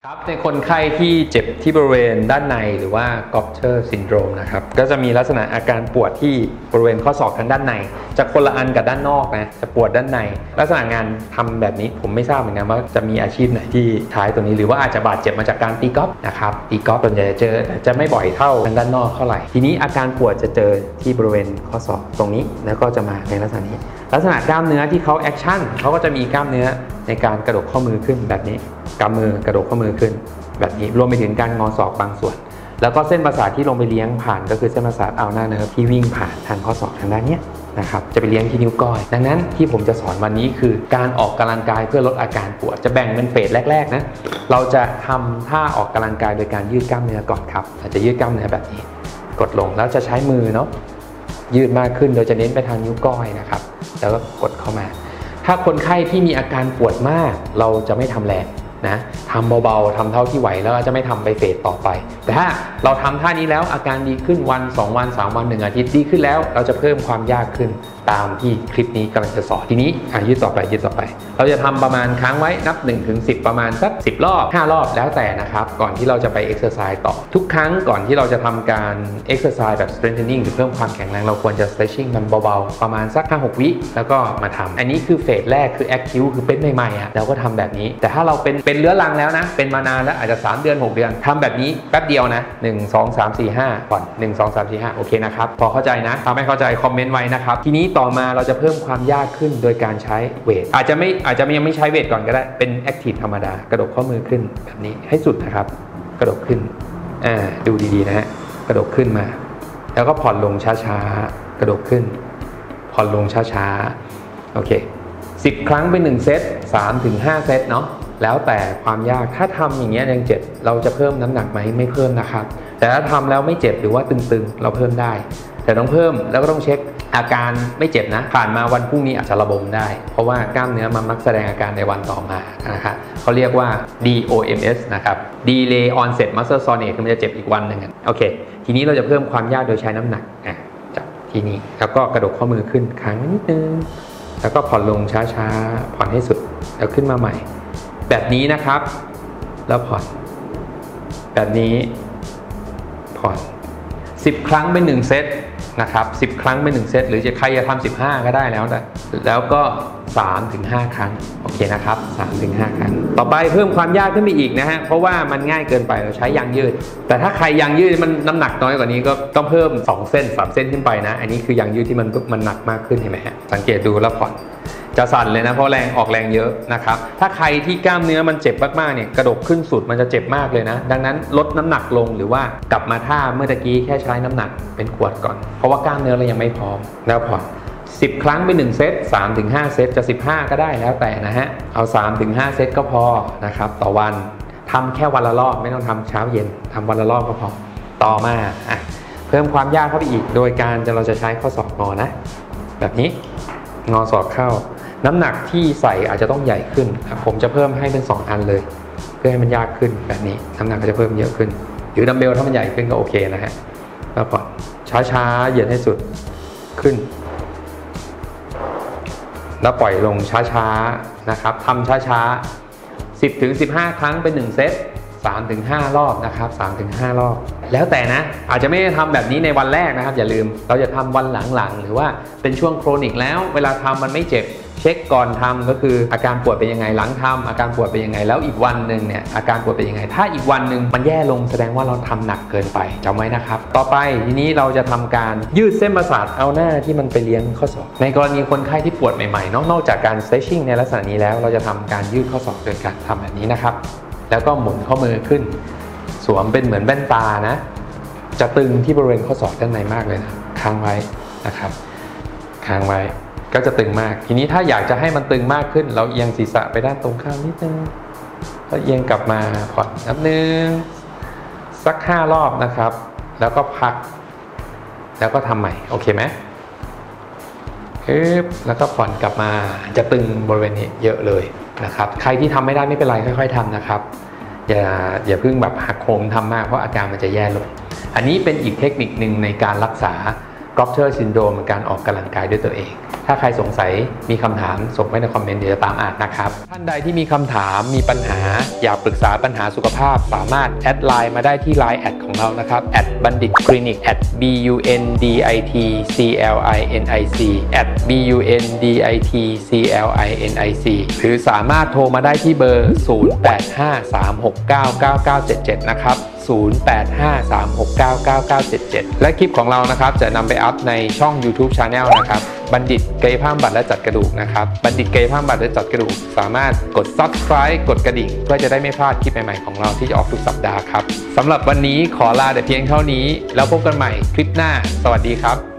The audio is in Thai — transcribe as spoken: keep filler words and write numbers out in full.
ครับในคนไข้ที่เจ็บที่บริเวณด้านในหรือว่า Gopter Syndrome นะครับก็จะมีลักษณะอาการปวดที่บริเวณข้อศอกทางด้านในจะคนละอันกับด้านนอกนะจะปวดด้านในลักษณะงานทำแบบนี้ผมไม่ทราบเหมือนกันว่าจะมีอาชีพไหนที่ใช้ตัวนี้หรือว่าอาจจะบาดเจ็บมาจากการตีกอล์ฟนะครับตีกอล์ฟส่วนใหญ่จะเจอจะไม่บ่อยเท่าทางด้านนอกเท่าไหร่ทีนี้อาการปวดจะเจอที่บริเวณข้อศอกตรงนี้แล้วก็จะมาในลักษณะนี้ลักษณะกล้ามเนื้อที่เขาแอคชั่นเขาก็จะมีกล้ามเนื้อในการกระดกข้อมือขึ้นแบบนี้กำมือกระดกข้อมือขึ้นแบบนี้รวมไปถึงการงอศอกบางส่วนแล้วก็เส้นประสาทที่ลงไปเลี้ยงผ่านก็คือเส้นประสาทอัลนาเนิร์ฟที่วิ่งผ่านทางข้อศอกทางด้านนี้นะครับจะไปเลี้ยงที่นิ้วก้อยดังนั้นที่ผมจะสอนวันนี้คือการออกกำลังกายเพื่อลดอาการปวดจะแบ่งเป็นเฟสแรกๆนะเราจะทำท่าออกกำลังกายโดยการยืดกล้ามเนื้อก่อนครับเราจะยืดกล้ามเนื้อแบบนี้กดลงแล้วจะใช้มือเนาะยืดมากขึ้นโดยจะเน้นไปทางนิ้วก้อยนะครับแล้วก็กดเข้ามาถ้าคนไข้ที่มีอาการปวดมากเราจะไม่ทำแรงนะทำเบาๆทำเท่าที่ไหวแล้วจะไม่ทำไปเฟสต่อไปแต่ถ้าเราทำท่านี้แล้วอาการดีขึ้นวันสองวันสามวันหนึ่งอาทิตย์ดีขึ้นแล้วเราจะเพิ่มความยากขึ้นตามที่คลิปนี้กำลังจะสอนทีนี้อ่ะยืดต่อไปยืดต่อไปเราจะทำประมาณค้างไว้นับหนึ่งถึงสิบประมาณสักสิบรอบห้ารอบแล้วแต่นะครับก่อนที่เราจะไปเอ็กซ์เซอร์ไซส์ต่อทุกครั้งก่อนที่เราจะทำการเอ็กซ์เซอร์ไซส์แบบ strengthening หรือเพิ่มความแข็งแรงเราควรจะ stretching มันเบาๆประมาณสัก ห้าหก วิแล้วก็มาทำอันนี้คือเฟสแรกคือ acute คือเป็นใหม่ๆอ่ะเราก็ทำแบบนี้แต่ถ้าเราเป็นเป็นเรื้อรังแล้วนะเป็นมานานแล้วอาจจะสามเดือนหกเดือนทำแบบนี้แป๊บเดียวนะหนึ่ง สอง สาม สี่ ห้าก่อนหนึ่ง สอง สาม สี่ ห้าโอเคนะครับพอเข้าใจนะถ้าไม่เข้าใจคอมเมนต์ไว้นะครับทีนี้ต่อมาเราจะเพิ่มความยากขึ้นโดยการใช้เวทอาจจะไม่อาจจะยังไม่ใช้เวทก่อนก็ได้เป็นแอคทีฟธรรมดากระดกข้อมือขึ้นแบบนี้ให้สุดนะครับกระดกขึ้นอ่าดูดีๆนะฮะกระดกขึ้นมาแล้วก็ผ่อนลงช้าๆกระดกขึ้นผ่อนลงช้าๆโอเคสิบครั้งเป็นหนึ่งเซต สามถึงห้า เซตเนาะแล้วแต่ความยากถ้าทำอย่างเงี้ยยังเจ็บเราจะเพิ่มน้ำหนักไหมไม่เพิ่มนะครับแต่ถ้าทำแล้วไม่เจ็บหรือว่าตึงๆเราเพิ่มได้แต่ต้องเพิ่มแล้วก็ต้องเช็คอาการไม่เจ็บนะผ่านมาวันพรุ่งนี้อาจจะระบมได้เพราะว่ากล้ามเนื้อมันมักแสดงอาการในวันต่อมานะครับเขาเรียกว่า ดี โอ เอ็ม เอส นะครับ Delay Onset Muscle Soreness คือมันจะเจ็บอีกวันหนึ่งโอเคทีนี้เราจะเพิ่มความยากโดยใช้น้ำหนักอ่ะจับที่นี้แล้วก็กระดกข้อมือขึ้นค้างนิดนึงแล้วก็ผ่อนลงช้าๆผ่อนให้สุดแล้วขึ้นมาใหม่แบบนี้นะครับแล้วผ่อนแบบนี้ผ่อนสิบครั้งเป็นหนึ่งเซตนะครับสิบครั้งเป็นหนึ่งเซตหรือจะใครจะทำสิบห้าก็ได้แล้วแต่แล้วก็ สามถึงห้า ครั้งโอเคนะครับ สามถึงห้า ครั้งต่อไปเพิ่มความยากขึ้นไปอีกนะฮะเพราะว่ามันง่ายเกินไปเราใช้ยางยืดแต่ถ้าใครยางยืดมันน้ำหนักน้อยกว่านี้ก็ต้องเพิ่มสองเส้นสามเส้นขึ้นไปนะอันนี้คือยางยืดที่มันมันหนักมากขึ้นเห็นไหมฮะสังเกตดูแล้วผ่อนจะสั่นเลยนะเพราะแรงออกแรงเยอะนะครับถ้าใครที่กล้ามเนื้อมันเจ็บมากๆเนี่ยกระดกขึ้นสุดมันจะเจ็บมากเลยนะดังนั้นลดน้ำหนักลงหรือว่ากลับมาท่าเมื่อตะกี้แค่ใช้น้ำหนักเป็นขวดก่อนเพราะว่ากล้ามเนื้อเรายังไม่พร้อมแล้วผ่อนสิบครั้งเป็นหนึ่งเซต สามถึงห้า เซตจะสิบห้าก็ได้แล้วแต่นะฮะเอา สามถึงห้า เซตก็พอนะครับต่อวันทำแค่วันละรอบไม่ต้องทำเช้าเย็นทำวันละรอบก็พอต่อมาอ่ะเพิ่มความยากเข้าไปอีกโดยการจะเราจะใช้ข้อศอกงอนะแบบนี้งอศอกเข้าน้ำหนักที่ใส่อาจจะต้องใหญ่ขึ้นผมจะเพิ่มให้เป็นสองอันเลยเพื่อให้มันยากขึ้นแบบนี้น้ำหนักก็จะเพิ่มเยอะขึ้นหรือดัมเบลถ้ามันใหญ่ขึ้นก็โอเคนะฮะแล้วผ่อนช้าๆเหยียดให้สุดขึ้นแล้วปล่อยลงช้าๆนะครับทำช้าๆ สิบถึงสิบห้า ครั้งเป็นหนึ่งเซต สามถึงห้า รอบนะครับ สามถึงห้า รอบแล้วแต่นะอาจจะไม่ได้ทำแบบนี้ในวันแรกนะครับอย่าลืมเราจะทำวันหลังๆหรือว่าเป็นช่วงโครนิกแล้วเวลาทำมันไม่เจ็บเช็คก่อนทำก็คืออาการปวดเป็นยังไงหลังทำอาการปวดเป็นยังไงแล้วอีกวันหนึ่งเนี่ยอาการปวดเป็นยังไงถ้าอีกวันหนึ่งมันแย่ลงแสดงว่าเราทำหนักเกินไปจำไว้นะครับต่อไปทีนี้เราจะทำการยืดเส้นประสาทเอาหน้าที่มันไปเลี้ยงข้อศอกในกรณีคนไข้ที่ปวดใหม่ๆนอกจากการ stretching ในลักษณะนี้แล้วเราจะทำการยืดข้อศอกโดยการทำแบบนี้นะครับแล้วก็หมุนข้อมือขึ้นสวมเป็นเหมือนแว่นตานะจะตึงที่บริเวณข้อศอกด้านในมากเลยนะค้างไว้นะครับค้างไว้ก็จะตึงมากทีนี้ถ้าอยากจะให้มันตึงมากขึ้นเราเอียงศีรษะไปด้านตรงข้ามนิดนึงแล้วเอียงกลับมาผ่อนนับหนึ่งสักห้ารอบนะครับแล้วก็พักแล้วก็ทำใหม่โอเคไหมปึ๊บแล้วก็ผ่อนกลับมาจะตึงบริเวณนี้เยอะเลยนะครับใครที่ทำไม่ได้ไม่เป็นไรค่อยๆทำนะครับอย่าอย่าเพิ่งแบบหักโหมทำมากเพราะอาการมันจะแย่ลงอันนี้เป็นอีกเทคนิคหนึ่งในการรักษา Gopter Syndrome การออกกำลังกายด้วยตัวเองถ้าใครสงสัยมีคำถามส่งไว้ในคอมเมนต์เดี๋ยวจะตามอ่านนะครับท่านใดที่มีคำถามมีปัญหาอยากปรึกษาปัญหาสุขภาพสามารถแอดไลน์มาได้ที่ ไลน์ แอดของเรานะครับแอดบัณฑิตคลินิก แอด บี ยู เอ็น ดี ไอ ที ซี แอล ไอ เอ็น ไอ ซี แอด บี ยู เอ็น ดี ไอ ที ซี แอล ไอ เอ็น ไอ ซี หรือสามารถโทรมาได้ที่เบอร์ ศูนย์ แปด ห้า สาม หก เก้า เก้า เก้า เจ็ด เจ็ด นะครับ ศูนย์ แปด ห้า สาม หก เก้า เก้า เก้า เจ็ด เจ็ด และคลิปของเรานะครับจะนำไปอัพในช่อง YouTube Channel นะครับบัณฑิตกายภาพบำบัดและจัดกระดูกนะครับบัณฑิตกายภาพบำบัดและจัดกระดูกสามารถกด Subscribe กดกระดิ่งเพื่อจะได้ไม่พลาดคลิปใหม่ๆของเราที่จะออกทุกสัปดาห์ครับสำหรับวันนี้ขอลาแต่เพียงเท่านี้แล้วพบกันใหม่คลิปหน้าสวัสดีครับ